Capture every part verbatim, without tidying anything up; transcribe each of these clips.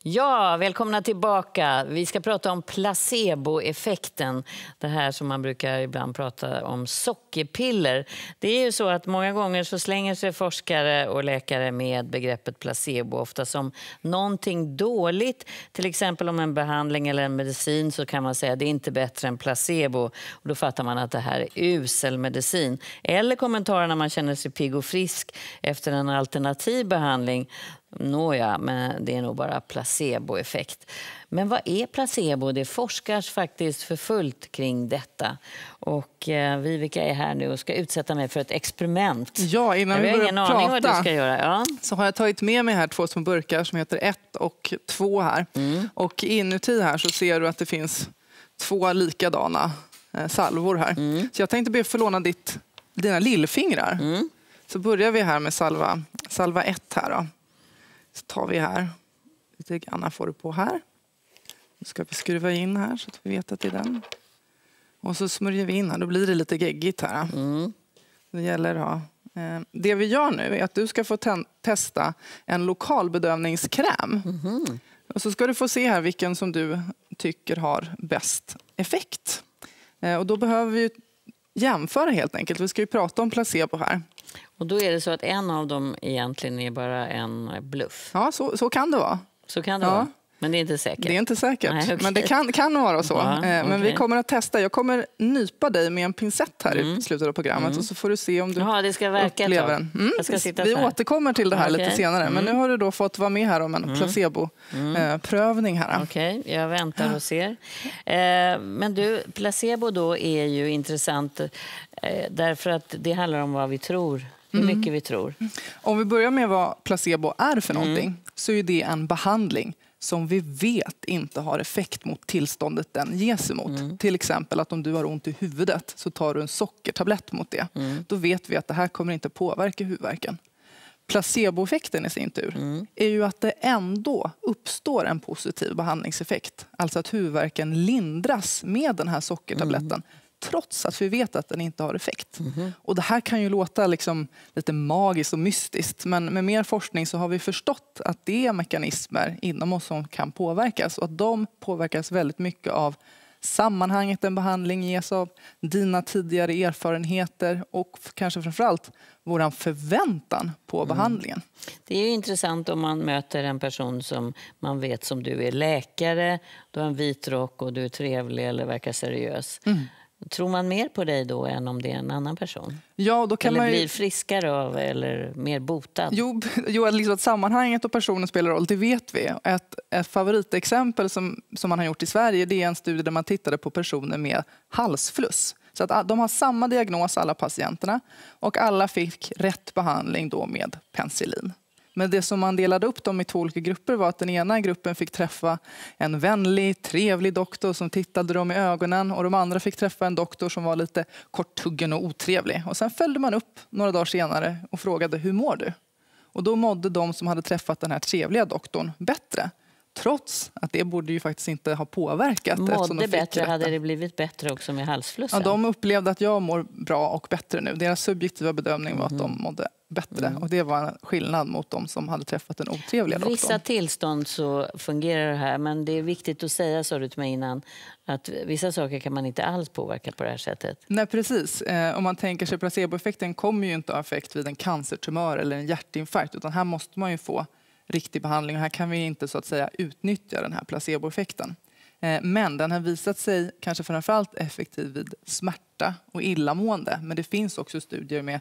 Ja, välkomna tillbaka. Vi ska prata om placeboeffekten. Det här som man brukar ibland prata om sockerpiller. Det är ju så att många gånger så slänger sig forskare och läkare med begreppet placebo ofta som någonting dåligt. Till exempel om en behandling eller en medicin så kan man säga att det är inte bättre än placebo. Och då fattar man att det här är usel medicin. Eller kommentarer när man känner sig pigg och frisk efter en alternativ behandling. Nåja, men det är nog bara placeboeffekt. Men vad är placebo? Det forskas faktiskt för fullt kring detta. Och eh, Vivica är här nu och ska utsätta mig för ett experiment. Ja, innan vi börjar börjar ingen prata aning vad du ska göra. Ja. Så har jag tagit med mig här två små burkar som heter ett och två här. Mm. Och inuti här så ser du att det finns två likadana eh, salvor här. Mm. Så jag tänkte be för låna ditt, dina lillfingrar. Mm. Så börjar vi här med salva, salva ett här då. Så tar vi här. Lite grann får du på här. Nu ska vi skruva in här så att vi vet att det är den. Och så smörjer vi in här. Då blir det lite geggigt här. Mm. Det gäller att ha. Det vi gör nu är att du ska få te- testa en lokalbedövningskräm. Mm. Och så ska du få se här vilken som du tycker har bäst effekt. Och då behöver vi jämföra helt enkelt. Vi ska ju prata om placebo här. Och då är det så att en av dem egentligen är bara en bluff. Ja, så, så kan det vara. Så kan det ja. vara. Men det är inte säkert. Det är inte säkert. Nej, okay. Men det kan, kan vara så. Ja, Men okay. vi kommer att testa. Jag kommer nypa dig med en pincett här mm. i slutet av programmet. Mm. Och så får du se om du Jaha, det ska verka upplever den. Mm. Jag ska sitta vi här. återkommer till det här okay. lite senare. Men mm. nu har du då fått vara med här om en mm. placebo-prövning här. Okej, okay. Jag väntar och ser. Men du, placebo då är ju intressant. Därför att det handlar om vad vi tror. Hur mycket mm. vi tror. Om vi börjar med vad placebo är för någonting mm. så är det en behandling som vi vet inte har effekt mot tillståndet den ges emot. Mm. Till exempel att om du har ont i huvudet så tar du en sockertablett mot det. Mm. Då vet vi att det här kommer inte påverka huvudvärken. Placeboeffekten i sin tur mm. är ju att det ändå uppstår en positiv behandlingseffekt. Alltså att huvudvärken lindras med den här sockertabletten. Mm. Trots att vi vet att den inte har effekt. Mm-hmm. Och det här kan ju låta liksom lite magiskt och mystiskt. Men med mer forskning så har vi förstått att det är mekanismer inom oss som kan påverkas. Och att de påverkas väldigt mycket av sammanhanget en behandling ges av. Dina tidigare erfarenheter. Och kanske framförallt våran förväntan på mm. behandlingen. Det är ju intressant om man möter en person som man vet som du är läkare. Du har en vit rock och du är trevlig eller verkar seriös. Mm. Tror man mer på dig då än om det är en annan person? Ja, då kan eller man ju... blir friskare av eller mer botad? Jo, jo liksom att sammanhanget och personen spelar roll, det vet vi. Ett, ett favoritexempel som, som man har gjort i Sverige det är en studie där man tittade på personer med halsfluss. Så att de har samma diagnos alla patienterna och alla fick rätt behandling då med penicillin. Men det som man delade upp dem i två olika grupper var att den ena gruppen fick träffa en vänlig, trevlig doktor som tittade dem i ögonen. Och de andra fick träffa en doktor som var lite korttuggen och otrevlig. Och sen följde man upp några dagar senare och frågade hur mår du? Och då mådde de som hade träffat den här trevliga doktorn bättre. Trots att det borde ju faktiskt inte ha påverkat. Mådde de bättre, hade det blivit bättre också med halsflussen? Ja, de upplevde att jag mår bra och bättre nu. Deras subjektiva bedömning var mm. att de mådde bättre. Mm. Och det var en skillnad mot de som hade träffat en otrevliga doktorn. Vissa tillstånd så fungerar det här. Men det är viktigt att säga, sa du till mig innan, att vissa saker kan man inte alls påverka på det här sättet. Nej, precis. Eh, om man tänker sig placeboeffekten kommer ju inte ha effekt vid en cancertumör eller en hjärtinfarkt. Utan här måste man ju få riktig behandling. Och här kan vi inte så att säga utnyttja den här placeboeffekten. Eh, men den har visat sig kanske framförallt effektiv vid smärta och illamående. Men det finns också studier med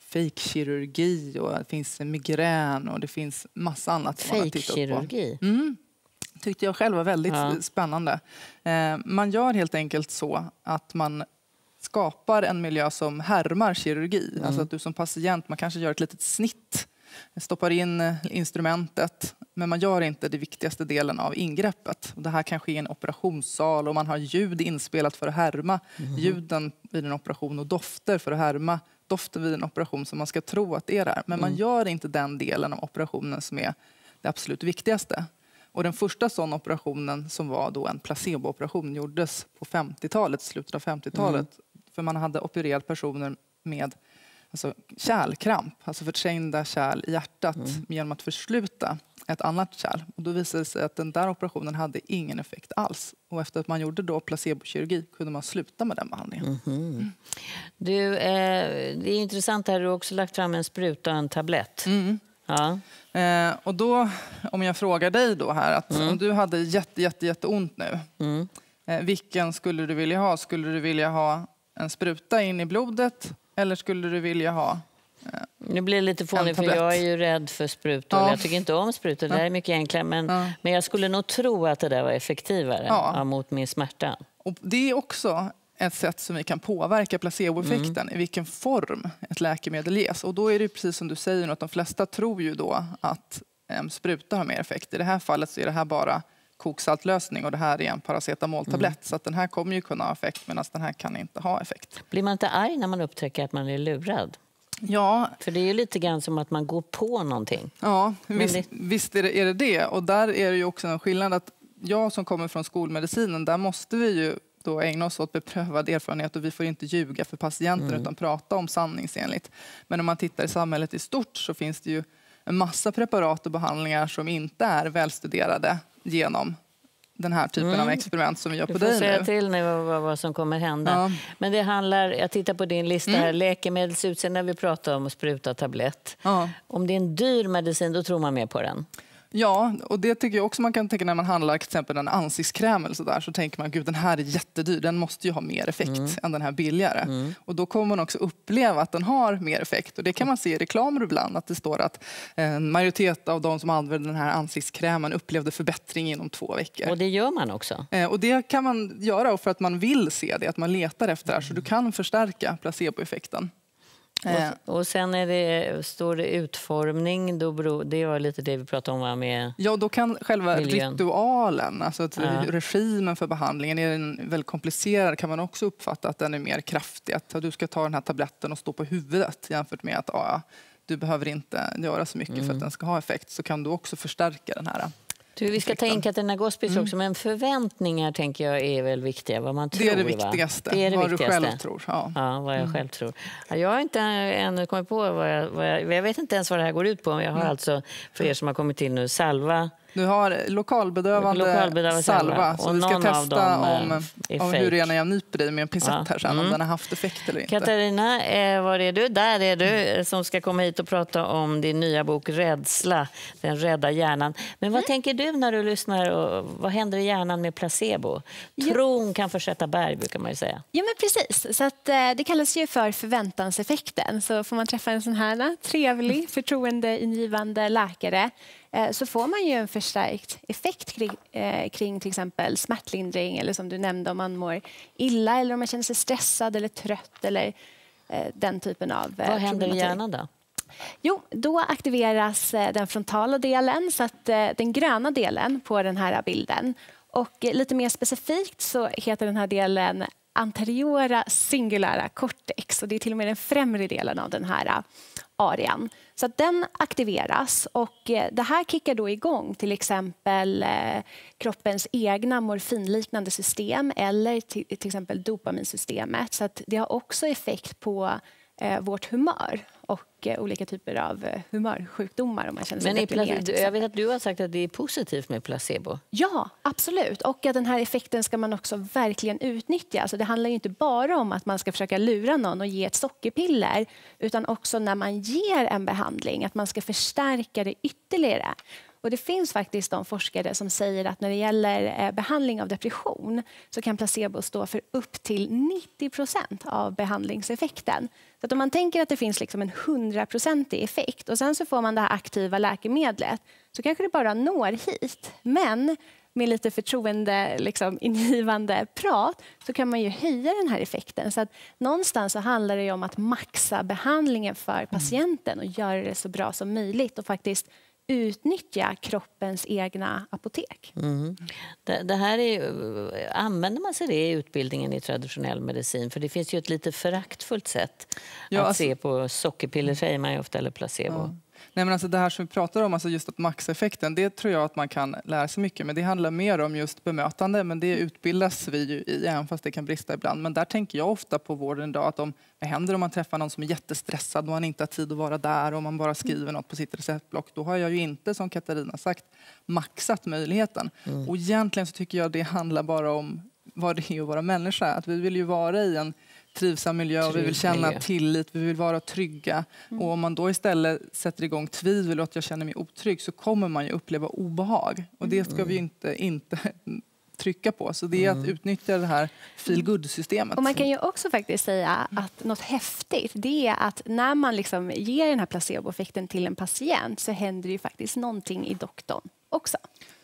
fejkkirurgi och det finns migrän och det finns massa annat som man har tittat på. Fejkkirurgi? Mm. Tyckte jag själv var väldigt ja. spännande. Eh, man gör helt enkelt så att man skapar en miljö som härmar kirurgi. Mm. Alltså att du som patient, man kanske gör ett litet snitt. Stoppar in instrumentet, men man gör inte det viktigaste delen av ingreppet. Det här kan ske i en operationssal och man har ljud inspelat för att härma mm. ljuden vid en operation och dofter för att härma doften vid en operation som man ska tro att det är där. Men mm. man gör inte den delen av operationen som är det absolut viktigaste. Och den första sån operationen som var då en placebooperation gjordes på femtiotalet, slutet av femtiotalet. Mm. För man hade opererat personer med alltså kärlkramp, alltså förträngda kärl i hjärtat mm. genom att försluta ett annat kärl. Och då visade det sig att den där operationen hade ingen effekt alls. Och efter att man gjorde då placebokirurgi kunde man sluta med den behandlingen. Mm-hmm. Mm. Du, eh, det är intressant här, du har också lagt fram en spruta och en tablett. Mm. Ja. Eh, och då, om jag frågar dig då här, att mm. om du hade jätte, jätte, jätte ont nu, mm. eh, vilken skulle du vilja ha? Skulle du vilja ha en spruta in i blodet eller skulle du vilja ha eh, nu blir det lite fånigt för jag är ju rädd för sprutor. Ja. Jag tycker inte om sprutor, det här är mycket enklare. Men, ja. men jag skulle nog tro att det där var effektivare ja. mot min smärta. Och det är också ett sätt som vi kan påverka placeboeffekten, mm. i vilken form ett läkemedel ges. Och då är det precis som du säger, att de flesta tror ju då att en spruta har mer effekt. I det här fallet så är det här bara koksaltlösning och det här är en paracetamoltablett. Mm. Så att den här kommer ju kunna ha effekt medan den här kan inte ha effekt. Blir man inte arg när man upptäcker att man är lurad? Ja. För det är ju lite grann som att man går på någonting. Ja, visst, det... visst är, det, är det det. Och där är det ju också en skillnad att jag som kommer från skolmedicinen, där måste vi ju då ägna oss åt beprövad erfarenhet och vi får inte ljuga för patienten mm. utan prata om sanningsenligt. Men om man tittar i samhället i stort så finns det ju en massa preparat och behandlingar som inte är välstuderade genom den här typen mm. av experiment som vi gör på dig nu. Du får säga till nu vad, vad som kommer hända. Ja. Men det handlar, jag tittar på din lista här, mm. läkemedelsutseende när vi pratar om spruta tablett. Ja. Om det är en dyr medicin då tror man mer på den. Ja, och det tycker jag också man kan tänka när man handlar till exempel en ansiktskräm eller så där, så tänker man gud den här är jättedyr, den måste ju ha mer effekt mm. än den här billigare. Mm. Och då kommer man också uppleva att den har mer effekt och det kan man se i reklamer ibland att det står att en majoritet av de som använder den här ansiktskrämen upplevde förbättring inom två veckor. Och det gör man också? Och det kan man göra för att man vill se det, att man letar efter det här, så du kan förstärka placeboeffekten. Och, och sen är det, står det utformning, då beror, det var lite det vi pratade om med. Ja, då kan själva miljön. Ritualen, alltså att ja. regimen för behandlingen, är den väldigt komplicerad kan man också uppfatta att den är mer kraftig. Att du ska ta den här tabletten och stå på huvudet jämfört med att ja, du behöver inte göra så mycket mm. för att den ska ha effekt, så kan du också förstärka den här. Du, vi ska tänka att den här gospis mm. också, men förväntningar tänker jag är väl viktiga, vad man tror. Det är det viktigaste, det är det vad viktigaste. du själv tror. Ja, ja vad jag mm. själv tror. Jag har inte ännu kommit på vad jag, vad jag, jag vet inte ens vad det här går ut på. Jag har mm. alltså, för er som har kommit till nu, salva. Du har lokalbedövande, lokalbedövande salva, salva. Så vi ska testa om, om hur det är när jag nyper dig med en pincett ja. här sen, mm. om den har haft effekt eller inte. Katarina, eh, var är du? Där är du mm. som ska komma hit och prata om din nya bok Rädsla, den rädda hjärnan. Men vad mm. tänker du när du lyssnar och vad händer i hjärnan med placebo? Jo. Tron kan försätta berg, brukar man ju säga. Ja, men precis. Så att, eh, det kallas ju för förväntanseffekten. Så får man träffa en sån här trevlig, förtroendeingivande läkare så får man ju en förstärkt effekt kring, eh, kring till exempel smärtlindring eller som du nämnde om man mår illa eller om man känner sig stressad eller trött eller eh, den typen av eh, Vad händer i hjärnan då? Jo, då aktiveras eh, den frontala delen, så att eh, den gröna delen på den här bilden. Och eh, lite mer specifikt så heter den här delen anteriora singulära cortex och det är till och med den främre delen av den här uh, arean. Så att den aktiveras och eh, det här kickar då igång till exempel eh, kroppens egna morfinliknande system eller till, till exempel dopaminsystemet. Så att det har också effekt på eh, vårt humör och eh, olika typer av eh, humörsjukdomar om man känner sig Men deprimerad. Jag vet att du har sagt att det är positivt med placebo. Ja, absolut. Och att den här effekten ska man också verkligen utnyttja. Alltså det handlar ju inte bara om att man ska försöka lura någon och ge ett sockerpiller, utan också när man ger en behandling, att man ska förstärka det ytterligare. Och det finns faktiskt de forskare som säger att när det gäller behandling av depression så kan placebo stå för upp till nittio procent av behandlingseffekten. Så att om man tänker att det finns liksom en hundraprocentig effekt och sen så får man det här aktiva läkemedlet, så kanske det bara når hit. Men med lite förtroende, liksom, ingivande prat så kan man ju höja den här effekten. Så att någonstans så handlar det ju om att maxa behandlingen för patienten och göra det så bra som möjligt och faktiskt utnyttja kroppens egna apotek. Mm. Det, det här är, använder man sig det i utbildningen i traditionell medicin? För det finns ju ett lite föraktfullt sätt ja, att alltså, se på sockerpiller, säger man ju ofta, eller placebo. Ja. Nej, men alltså det här som vi pratar om, alltså just att maxa-effekten, det tror jag att man kan lära sig mycket. Men det handlar mer om just bemötande, men det utbildas vi ju i, även fast det kan brista ibland. Men där tänker jag ofta på vården idag, att om, vad händer om man träffar någon som är jättestressad och man inte har tid att vara där och man bara skriver något på sitt receptblock. Då har jag ju inte, som Katarina sagt, maxat möjligheten. Mm. Och egentligen så tycker jag det handlar bara om vad det är att vara människa. Att vi vill ju vara i en trivsam miljö och vi vill känna tillit, vi vill vara trygga. Mm. Och om man då istället sätter igång tvivel och att jag känner mig otrygg, så kommer man ju uppleva obehag. Och det ska mm. vi inte, inte trycka på. Så det är mm. att utnyttja det här feel good-systemet. Och man kan ju också faktiskt säga att något häftigt, det är att när man liksom ger den här placeboeffekten till en patient, så händer det ju faktiskt någonting i doktorn också.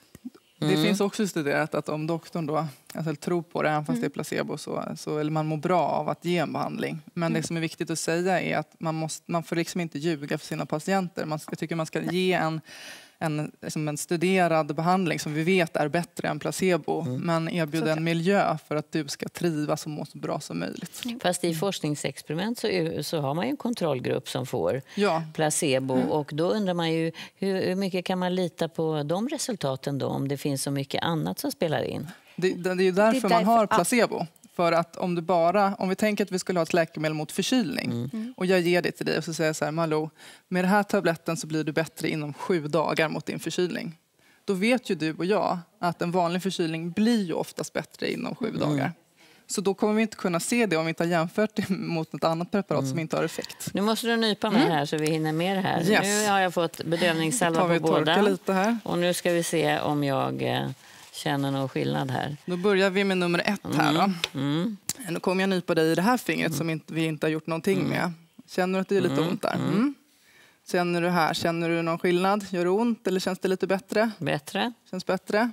Det mm. finns också studerat att om doktorn då, alltså, tror på det, även fast mm. det är placebo, så, så eller man mår bra av att ge en behandling. Men mm. det som är viktigt att säga är att man, måste, man får liksom inte ljuga för sina patienter. Man ska, jag tycker man ska ge en, en, liksom en studerad behandling som vi vet är bättre än placebo. Mm. Men erbjuda en miljö för att du ska trivas och må så bra som möjligt. Mm. Fast i forskningsexperiment så, så har man ju en kontrollgrupp som får ja. placebo. Mm. Och då undrar man ju, hur, hur mycket kan man lita på de resultaten då, om det finns så mycket annat som spelar in? Det, det, det är ju därför, det är därför man har placebo. För att om du bara, om vi tänker att vi skulle ha ett läkemedel mot förkylning mm. och jag ger det till dig och så säger jag så här, Malou, med den här tabletten så blir du bättre inom sju dagar mot din förkylning. Då vet ju du och jag att en vanlig förkylning blir ju oftast bättre inom sju mm. dagar. Så då kommer vi inte kunna se det om vi inte har jämfört det mot ett annat preparat mm. som inte har effekt. Nu måste du nypa mig mm. här så vi hinner med det här. Yes. Nu har jag fått bedövningssalva på båda. Lite här. Och nu ska vi se om jag eh, känner någon skillnad här. Då börjar vi med nummer ett här då. Mm. Mm. Nu kommer jag nypa dig i det här fingret mm. som inte, vi inte har gjort någonting mm. med. Känner du att det är lite mm. ont där? Mm. Känner du här? Känner du någon skillnad? Gör det ont eller känns det lite bättre? Bättre. Känns bättre.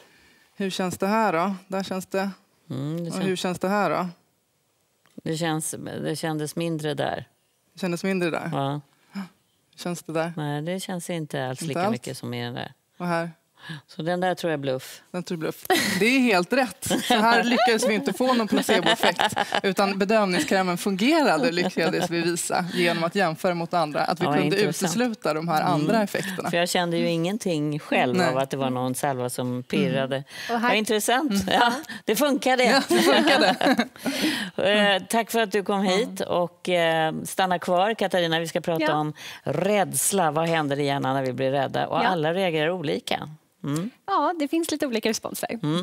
Hur känns det här då? Där känns det. Mm, det känns... Och hur känns det här då? Det, känns, det kändes mindre där. Det kändes mindre där? Ja. Känns det där? Nej, det känns inte alls lika inte mycket som i den där. Och här? Så den där tror jag är bluff. Den tror jag bluff. Det är helt rätt. Så här lyckades vi inte få någon placeboeffekt. Utan bedövningskrämen fungerade, lyckades vi visa genom att jämföra mot andra. Att vi ja, kunde utesluta de här mm. andra effekterna. För jag kände ju ingenting själv Nej. av att det var någon salva som pirrade. Mm. Och här... Vad intressant. Mm. Ja, det funkade. Ja, det funkade. eh, tack för att du kom hit. Och eh, stanna kvar, Katarina. Vi ska prata ja. om rädsla. Vad händer i hjärnan när vi blir rädda? Och ja. alla reagerar olika. Mm. Ja, det finns lite olika responser. Mm.